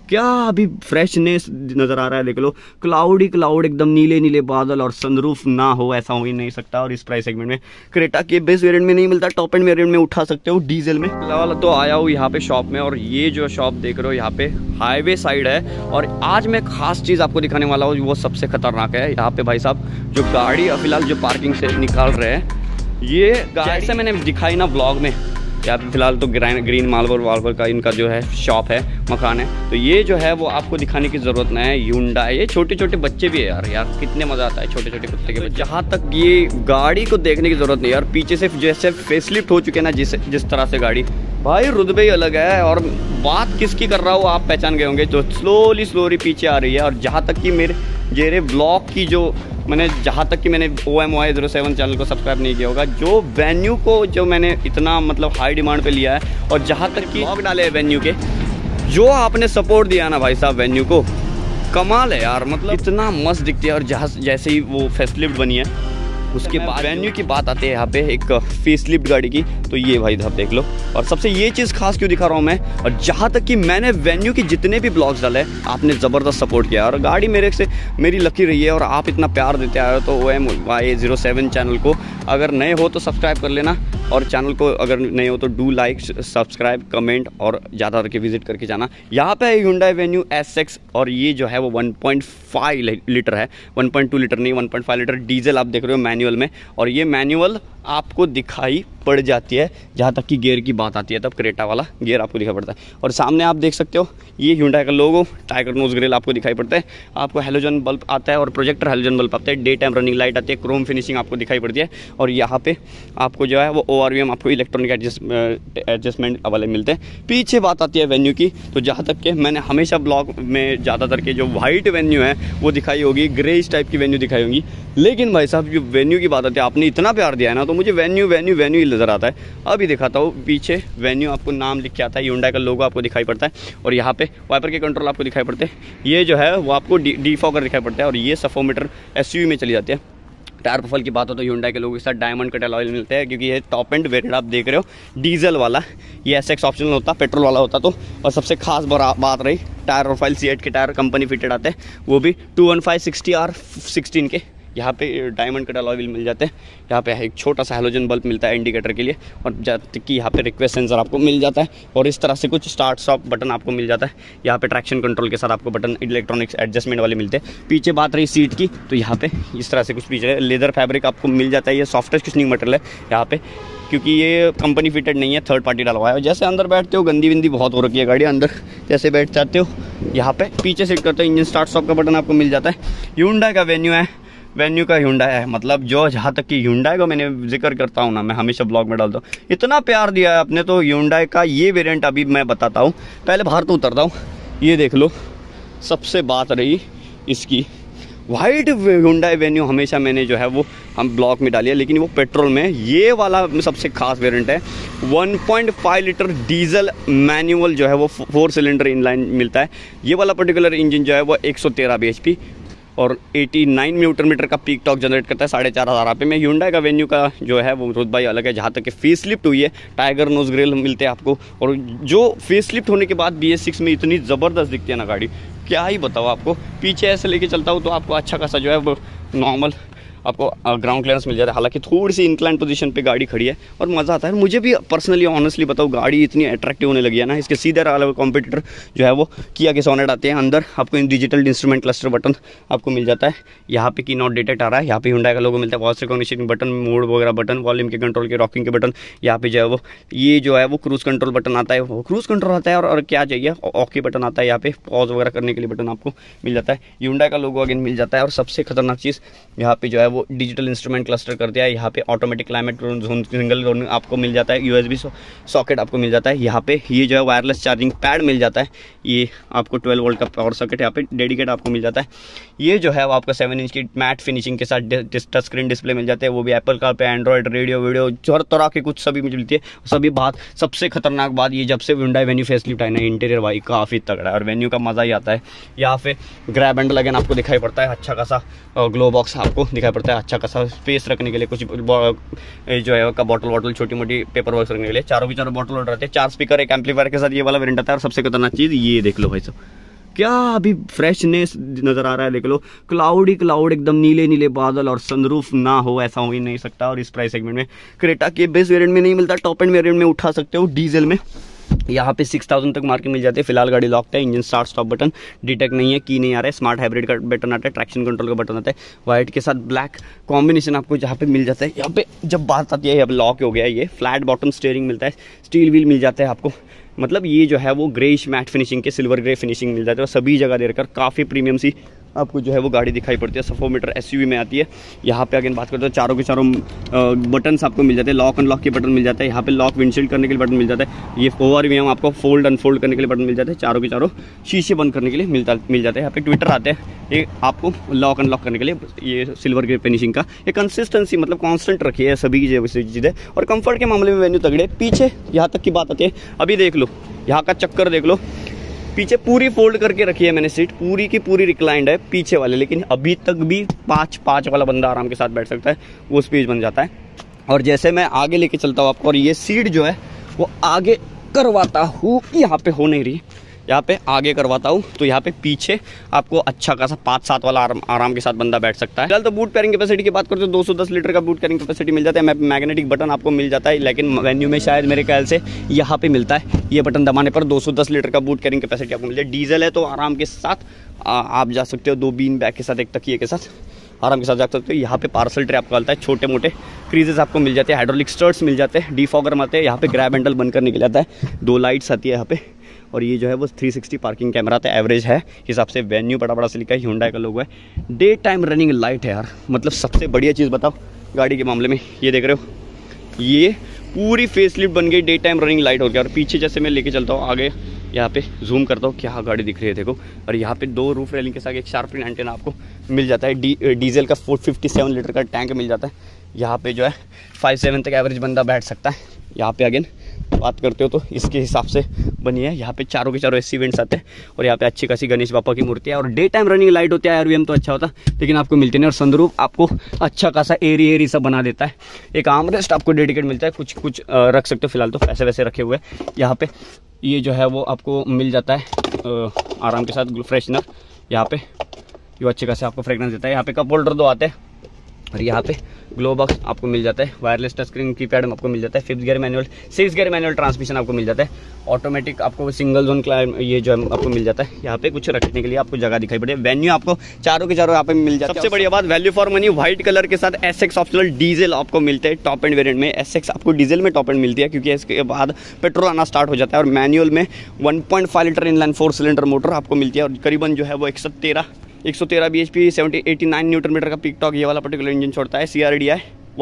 क्या अभी फ्रेशनेस नज़र आ रहा है, देख लो, क्लाउड ही क्लाउड, एकदम नीले नीले बादल, और सनरूफ ना हो ऐसा हो ही नहीं सकता। और इस प्राइस सेगमेंट में क्रेटा के बेस वेरिएंट में नहीं मिलता, टॉप एंड वेरिएंट में उठा सकते हो डीजल में। फिलहाल तो आया हूँ यहाँ पे शॉप में, और ये जो शॉप देख रहे हो यहाँ पे हाईवे साइड है। और आज मैं खास चीज़ आपको दिखाने वाला हूँ, वो सबसे खतरनाक है। यहाँ पे भाई साहब जो गाड़ी फिलहाल जो पार्किंग से निकाल रहे हैं, ये गाड़ी से मैंने दिखाई ना ब्लॉग में, यहाँ पे फिलहाल तो ग्रीन मार्बल का इनका जो है शॉप है, मकान है। तो ये जो है वो आपको दिखाने की ज़रूरत नहीं है। Hyundai, ये छोटे छोटे बच्चे भी है यार कितने मज़ा आता है छोटे छोटे कुत्ते के बच्चे। जहाँ तक ये गाड़ी को देखने की ज़रूरत नहीं यार, पीछे से जैसे फेसलिफ्ट हो चुके हैं ना जिस तरह से गाड़ी, भाई रुतबे ही अलग है। और बात किसकी कर रहा हूँ आप पहचान गए होंगे, जो स्लोली पीछे आ रही है। और जहाँ तक कि मेरे ब्लॉग की जो जहाँ तक कि मैंने OMY07 चैनल को सब्सक्राइब नहीं किया होगा, जो वेन्यू को जो मैंने इतना मतलब हाई डिमांड पे लिया है, और जहाँ तक कि ब्लॉग डाले वेन्यू के, जो आपने सपोर्ट दिया ना भाई साहब वेन्यू को, कमाल है यार। मतलब इतना मस्त दिखती है। और जैसे ही वो फेसलिफ्ट बनी है, उसके बाद वेन्यू की बात आती है यहाँ पे एक फेसलिफ्ट गाड़ी की, तो ये भाई साहब देख लो। और सबसे ये चीज़ खास क्यों दिखा रहा हूँ मैं, और जहाँ तक कि मैंने वेन्यू की जितने भी ब्लॉग्स डाले, आपने ज़बरदस्त सपोर्ट किया, और गाड़ी मेरी लकी रही है। और आप इतना प्यार देते आए हो, तो OMY07 चैनल को अगर नए हो तो सब्सक्राइब कर लेना, और चैनल को अगर नए हो तो डू लाइक, सब्सक्राइब, कमेंट, और ज़्यादा करके विजिट करके जाना। यहाँ पे है Hyundai Venue SX, और ये जो है वो 1.5 लीटर है, 1.2 लीटर नहीं, 1.5 लीटर डीजल आप देख रहे हो मैनुअल में। और ये मैनुअल आपको दिखाई पड़ जाती है, जहाँ तक कि गियर की बात आती है तब क्रेटा वाला गियर आपको दिखाई पड़ता है। और सामने आप देख सकते हो ये Hyundai का लोगो, टाइगर नोज ग्रिल आपको दिखाई पड़ता है। आपको हेलोजन बल्ब आता है, और प्रोजेक्टर हेलोजन बल्ब आता है, डे टाइम रनिंग लाइट आती है, क्रोम फिनिशिंग आपको दिखाई पड़ती है। और यहाँ पे आपको जो है वो ORVM, आपको इलेक्ट्रॉनिक एडजस्टमेंट वाले मिलते हैं। पीछे बात आती है वेन्यू की, तो जहाँ तक कि मैंने हमेशा ब्लॉग में ज़्यादातर के जो वाइट वेन्यू है वो दिखाई होगी, ग्रेइश टाइप की वेन्यू दिखाई होगी। लेकिन भाई साहब जो वेन्यू की बात आती है, आपने इतना प्यार दिया है ना, तो मुझे वेन्यू ही नज़र आता है। अभी दिखाता हूँ, पीछे वेन्यू आपको नाम लिख के आता है, Hyundai का लोगो आपको दिखाई पड़ता है, और यहाँ पे वाइपर के कंट्रोल आपको दिखाई पड़ते हैं। ये जो है वो आपको डिफॉगर दिखाई पड़ता है, और ये सफोमीटर SUV में चली जाती है। टायर प्रोफाइल की बात हो तो Hyundai के लोगों के साथ डायमंड कट अलॉय मिलते हैं, क्योंकि ये टॉप एंड वेरिएंट आप देख रहे हो डीजल वाला, ये SX ऑप्शनल होता, पेट्रोल वाला होता तो। और सबसे खास बात रही टायर प्रोफाइल, C8 के टायर कंपनी फिटेड आते हैं, वो भी 215/60R16 के। यहाँ पे डायमंड कट अलॉय व्हील मिल जाते हैं। यहाँ पे एक छोटा सा हेलोजन बल्ब मिलता है इंडिकेटर के लिए, और जैसे कि यहाँ पे रिक्वेस्ट सेंसर आपको मिल जाता है, और इस तरह से कुछ स्टार्ट स्टॉप बटन आपको मिल जाता है। यहाँ पे ट्रैक्शन कंट्रोल के साथ आपको बटन इलेक्ट्रॉनिक्स एडजस्टमेंट वाले मिलते हैं। पीछे बात रही सीट की, तो यहाँ पे इस तरह से कुछ पीछे लेदर फैब्रिक आपको मिल जाता है, ये सॉफ्टवेयर कुशनिंग मटेरियल है यहाँ पे, क्योंकि ये कंपनी फिटेड नहीं है, थर्ड पार्टी डलवाया है। जैसे अंदर बैठते हो गंदी विंदी बहुत हो रखी है गाड़ी, अंदर जैसे बैठ जाते हो यहाँ पे पीछे सीट करते हो, इंजन स्टार्ट स्टॉप का बटन आपको मिल जाता है। Hyundai का वेन्यू का Hyundai है, मतलब जो जहाँ तक कि Hyundai का मैंने जिक्र करता हूँ ना, मैं हमेशा ब्लॉग में डालता हूँ, इतना प्यार दिया है आपने, तो Hyundai का ये वेरिएंट अभी मैं बताता हूँ। पहले बाहर तो उतरता हूँ, ये देख लो। सबसे बात रही इसकी वाइट Hyundai Venue, हमेशा मैंने जो है वो हम ब्लॉग में डाली है, लेकिन वो पेट्रोल में, ये वाला सबसे खास वेरिएंट है। 1.5 लीटर डीजल मैनुअल जो है वो 4 सिलेंडर इनलाइन मिलता है। ये वाला पर्टिकुलर इंजन जो है वो 113 bhp और 89 न्यूटन मीटर का पीक टॉर्क जनरेट करता है 4500 आरपीएम में। Hyundai का वेन्यू का जो है वो रुतबा ही अलग है। जहाँ तक कि फेसलिफ्ट हुई है, टाइगर नोज ग्रिल मिलते हैं आपको, और जो फेसलिफ्ट होने के बाद BS6 में इतनी ज़बरदस्त दिखती है ना गाड़ी, क्या ही बताओ आपको। पीछे ऐसे लेके चलता हूँ तो आपको अच्छा खासा जो है वो नॉर्मल आपको ग्राउंड क्लियरेंस मिल जाता है। हालांकि थोड़ी सी इंक्लाइन पोजीशन पे गाड़ी खड़ी है और मज़ा आता है। मुझे भी पर्सनली ऑनेस्टली बताऊँ, गाड़ी इतनी अट्रैक्टिव होने लगी है ना, इसके सीधे अलग कॉम्पिटिटर जो है वो किया के सोनेट आते हैं। अंदर आपको डिजिटल इंस्ट्रूमेंट क्लस्टर बटन आपको मिल जाता है। यहाँ पे कीनोट डिटेक्ट आ रहा है, यहाँ पे Hyundai का लोगो मिलता है, वॉइस रिकॉग्निशन बटन, मोड वगैरह बटन, वॉल्यूम के कंट्रोल के, रॉकिंग के बटन। यहाँ पे जो है वो ये जो है वो क्रूज़ कंट्रोल बटन आता है, वो क्रूज़ कंट्रोल आता है। और क्या चाहिए, ऑकी बटन आता है, यहाँ पे पॉज वगैरह करने के लिए बटन आपको मिल जाता है। Hyundai का लोगो अगेन मिल जाता है। और सबसे खतरनाक चीज़ यहाँ पे जो है वो डिजिटल इंस्ट्रूमेंट क्लस्टर कर दिया है। यहाँ पे automatic climate zone single zone आपको मिल जाता है, USB सॉकेट आपको मिल जाता है। यहाँ पे ये जो है वायरलेस चार्जिंग पैड मिल जाता है, ये आपको 12 वोल्ट का पावर सॉकेट यहाँ पे डेडिकेट आपको मिल जाता है। ये जो है वो आपका 7 इंच की मैट फिनिशिंग के साथ टच स्क्रीन डिस्प्ले मिल जाते हैं, वो भी Apple CarPlay, Android, radio video, हर तरह के कुछ सभी मिलती है सभी बात। सबसे खतरनाक बात, ये जब से Hyundai Venue फेसलिफ्ट है ना, इंटीरियर भाई काफ़ी तगड़ा है और वेन्यू का मज़ा ही आता है। यहाँ पे ग्रैब हैंडल अगेन आपको दिखाई पड़ता है, अच्छा खासा ग्लो बॉक्स आपको दिखाई पड़ता है, अच्छा खासा स्पेस रखने के लिए, कुछ जो है का बॉटल छोटी मोटी पेपर वर्क रखने के लिए। चारों बॉटल रहते हैं, 4 स्पीकर, एक एम्पलीफायर के साथ ये वाला वेरिएंट आता है। और सबसे खतरनाक चीज़ ये देख लो भाई साहब, क्या अभी फ्रेशनेस नज़र आ रहा है, देख लो क्लाउड एकदम नीले नीले बादल और सनरूफ ना हो ऐसा हो ही नहीं सकता। और इस प्राइस सेगमेंट में क्रेटा के बेस वेरिएंट में नहीं मिलता, टॉप एंड वेरिएंट में उठा सकते हो डीजल में। यहाँ पे 6000 तक मार्केट मिल जाती है। फिलहाल गाड़ी लॉक्ड है, engine start stop button detect नहीं है, की नहीं आ रहा है, स्मार्ट हाइब्रिड का बटन आता है, ट्रैक्शन कंट्रोल का बटन आता है, वाइट के साथ ब्लैक कॉम्बिनेशन आपको जहाँ पे मिल जाता है। यहाँ पे जब बात आती है यहाँ पे लॉक हो गया है, ये फ्लैट बॉटम स्टीयरिंग मिलता है, स्टील व्हील मिल जाता है आपको, मतलब ये जो है वो ग्रेइश मैट फिनिशिंग के सिल्वर ग्रे फिनिशिंग मिल जाती है और सभी जगह देकर काफ़ी प्रीमियम सी आपको जो है वो गाड़ी दिखाई पड़ती है। 100 मीटर एसयूवी में आती है। यहाँ पे अगर बात करते हैं चारों के चारों बटन्स आपको मिल जाते हैं, लॉक अनलॉक के बटन मिल जाते हैं, यहाँ पे लॉक विंडशील्ड करने के लिए बटन मिल जाता है, ये ओवरव्यू आपको फोल्ड अनफोल्ड करने के लिए बटन मिल जाते हैं, चारों के चारों शीशे बंद करने के लिए मिल जाते हैं। यहाँ पे ट्विटर आते हैं, ये आपको लॉक अनलॉक करने के लिए, ये सिल्वर ग्रे फिनिशिंग का, ये कंसिस्टेंसी मतलब कॉन्स्टेंट रखी है सभी चीज़ें। और कंफर्ट के मामले में वेन्यू तगड़े। पीछे यहाँ तक की बात आती है, अभी देख लो यहाँ का चक्कर देख लो, पीछे पूरी फोल्ड करके रखी है मैंने, सीट पूरी की पूरी रिक्लाइंड है पीछे वाले, लेकिन अभी तक भी 5 वाला बंदा आराम के साथ बैठ सकता है, वो स्पेस बन जाता है। और जैसे मैं आगे लेके चलता हूँ आपको, और ये सीट जो है वो आगे करवाता हूँ, यहाँ पे हो नहीं रही, यहाँ पे आगे करवाता हूँ तो यहाँ पे पीछे आपको अच्छा खासा 5-7 वाला आराम के साथ बंदा बैठ सकता है। फिलहाल तो बूट कैरिंग कैपेसिटी की बात करते हैं, 210 लीटर का बूट कैरिंग कैपेसिटी मिल जाता है। मैग्नेटिक बटन आपको मिल जाता है, लेकिन वेन्यू में शायद मेरे ख्याल से यहाँ पे मिलता है, ये बटन दबाने पर 210 लीटर का बूट कैरिंग कैपेसिटी आपको मिल जाए। डीजल है तो आराम के साथ आप जा सकते हो, 2 बीन बैग के साथ, एक तकिए के साथ आराम के साथ जा सकते हो। यहाँ पे पार्सल ट्रे आपको मिलता है, छोटे मोटे क्रीजेस आपको मिल जाते हैं, हाइड्रोलिक स्टर्ट्स मिल जाते हैं, डीफॉगर आते हैं, यहाँ पे ग्रैब हैंडल बंद करने के लिए आता है, 2 लाइट्स आती है यहाँ पे, और ये जो है वो 360 पार्किंग कैमरा आता है, एवरेज है हिसाब से। वेन्यू बड़ा से लिखा है, Hyundai का लोगो है, डे टाइम रनिंग लाइट है यार, मतलब सबसे बढ़िया चीज़ बताओ गाड़ी के मामले में, ये देख रहे हो ये पूरी फेसलिफ्ट बन गई, डे टाइम रनिंग लाइट हो गया। और पीछे जैसे मैं लेके चलता हूँ आगे, यहाँ पे जूम करता हूँ, क्या गाड़ी दिख रही है देखो। और यहाँ पे 2 रूफ रेलिंग के साथ एक शार्पन एंटेना आपको मिल जाता है, डीजल का 457 लीटर का टैंक मिल जाता है। यहाँ पे जो है 5-7 तक एवरेज बंदा बैठ सकता है। यहाँ पे अगेन बात करते हो तो इसके हिसाब से बनी है, यहाँ पे चारों के चारों एसी वेंट्स आते हैं, और यहाँ पे अच्छी खासी गणेश बापा की मूर्ति है, और डे टाइम रनिंग लाइट होती है। आरवीएम तो अच्छा होता लेकिन आपको मिलती नहीं, और संदरूप आपको अच्छा खासा एरी सा बना देता है। एक आर्मरेस्ट आपको डेडिकेट मिलता है, कुछ रख सकते हो, फिलहाल तो ऐसे वैसे रखे हुए हैं। यहाँ पे ये जो है वो आपको मिल जाता है आराम के साथ फ्रेशनर, यहाँ पे जो अच्छे खासे आपको फ्रेगनेंस देता है। यहाँ पे कप होल्डर 2 आते हैं, और यहाँ पे ग्लो बॉक्स आपको मिल जाता है, वायरलेस टच स्क्रीन कीपैड आपको मिल जाता है, 5th gear manual 6 gear manual transmission आपको मिल जाता है, ऑटोमेटिक आपको सिंगल जोन क्लाइम ये जो है आपको मिल जाता है। यहाँ पे कुछ रखने के लिए आपको जगह दिखाई पड़े। वेन्यू आपको चारों के चारों यहाँ पे मिल जाता है। सबसे बढ़िया बात, value for money, white colour के साथ SX ऑप्शनल डीजल आपको मिलते हैं टॉप एंड वेरिएंट में। SX आपको डीजल में टॉप एंड मिलती है, क्योंकि इसके बाद पेट्रोल आना स्टार्ट हो जाता है, और मैनुअल में 1.5 लीटर इनलाइन 4 सिलेंडर मोटर आपको मिलती है, और करीबन जो है वो 113 bhp 89 न्यूटन मीटर का पीक टॉर्क ये वाला पर्टिकुलर इंजन छोड़ता है। CRDI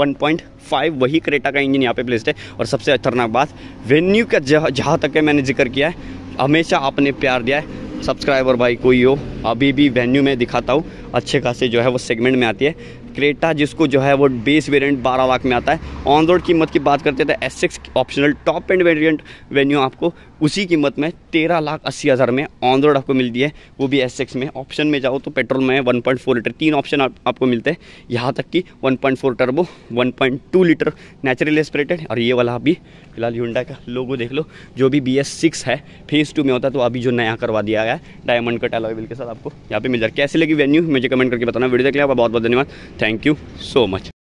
1.5 वही क्रेटा का इंजन यहाँ पे प्लेस्ड है। और सबसे खतरनाक बात, वेन्यू का जहाँ तक है मैंने जिक्र किया है, हमेशा आपने प्यार दिया है, सब्सक्राइबर भाई कोई हो, अभी भी वेन्यू में दिखाता हूँ, अच्छे खासे जो है वो सेगमेंट में आती है। क्रेटा जिसको जो है वो बेस वेरिएंट 12 लाख में आता है। ऑन रोड कीमत की बात करते हैं तो SX optional top end variant Venue आपको उसी कीमत में 13,80,000 में ऑन रोड आपको मिलती है, वो भी SX में। ऑप्शन में जाओ तो पेट्रोल में 1.4 लीटर, 3 ऑप्शन आपको मिलते हैं, यहाँ तक कि 1.4 टर्बो, 1.2 लीटर नेचुरली एस्पिरेटेड, और ये वाला अभी फिलहाल Hyundai का लोगो देख लो, जो भी BS6 है फेज 2 में होता है, तो अभी जो नया करवा दिया गया है डायमंड कट अलॉय व्हील के साथ आपको यहाँ पे मिल जाए। कैसे लगी वेन्यू मुझे कमेंट करके बताना। वीडियो देखने के लिए बहुत बहुत धन्यवाद, थैंक यू सो मच।